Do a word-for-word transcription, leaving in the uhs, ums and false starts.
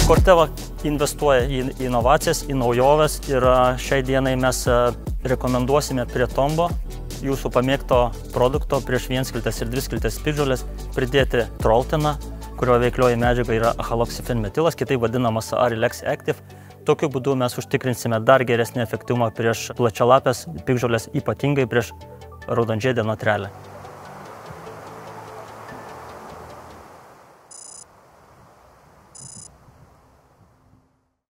Corteva investuoja į inovacijas, į naujoves ir šiai dienai mes rekomenduosime prie Tombo jūsų pamėgto produkto prieš vienskiltes ir dviskiltes piktžoles pridėti troltiną, kurio veiklioji medžiaga yra haloksifenmetilas, kitaip vadinamas Arilex Active. Tokiu būdu mes užtikrinsime dar geresnį efektyvumą prieš plačialapes piktžoles, ypatingai prieš raudonžiedę notrelę.